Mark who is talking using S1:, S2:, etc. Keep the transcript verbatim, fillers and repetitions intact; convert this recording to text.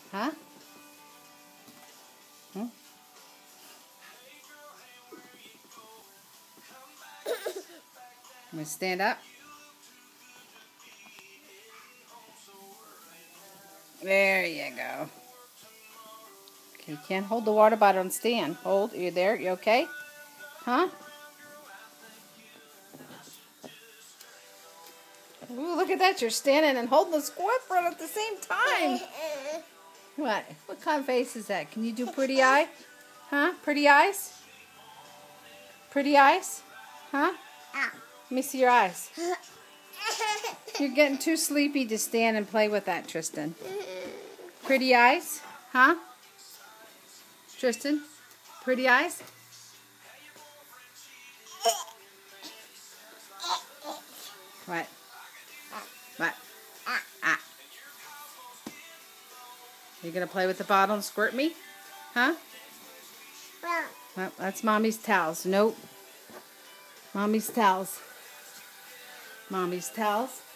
S1: Huh? Hmm? I'm going to stand up. There you go. Okay, you can't hold the water bottle and stand. Hold. Are you there? You okay? Huh? Ooh, look at that. You're standing and holding the squirt bottle at the same time. What? What kind of face is that? Can you do pretty eye? Huh? Pretty eyes? Pretty eyes? Huh? Let me see your eyes. You're getting too sleepy to stand and play with that, Tristan. Pretty eyes? Huh? Tristan? Pretty eyes? What? What? Ah. You gonna play with the bottle and squirt me? Huh? Well, that's Mommy's towels. Nope. Mommy's towels. Mommy's towels.